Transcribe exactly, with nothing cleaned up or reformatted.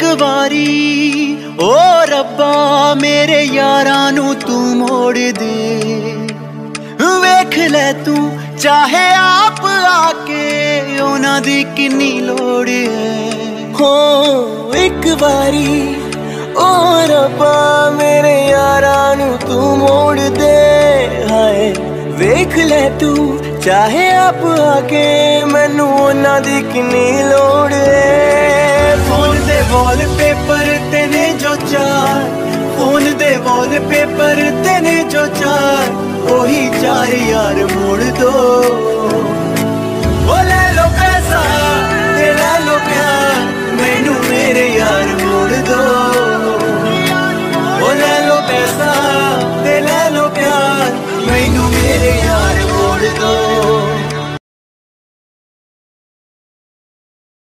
वारी ओ रब्बा मेरे यारां नू तू मोड़ दे। वेख ले तू चाहे आप आके उन्हां दी किन्नी लोड़ है। हो एक बारी ओ रब्बा मेरे यारां नू तू मोड़ दे। हाय वेख ले तू चाहे आप आके मैनू उन्हां दी किन्नी लोड़ है। फोन दे वॉल पेपर तेने जो चार, फोन दे वॉल पेपर तेने जो चार, वही चार यार मोड़ दो। ओ ले लो पैसा ते ले लो प्यार, मैनू मेरे यार मोड़ दो।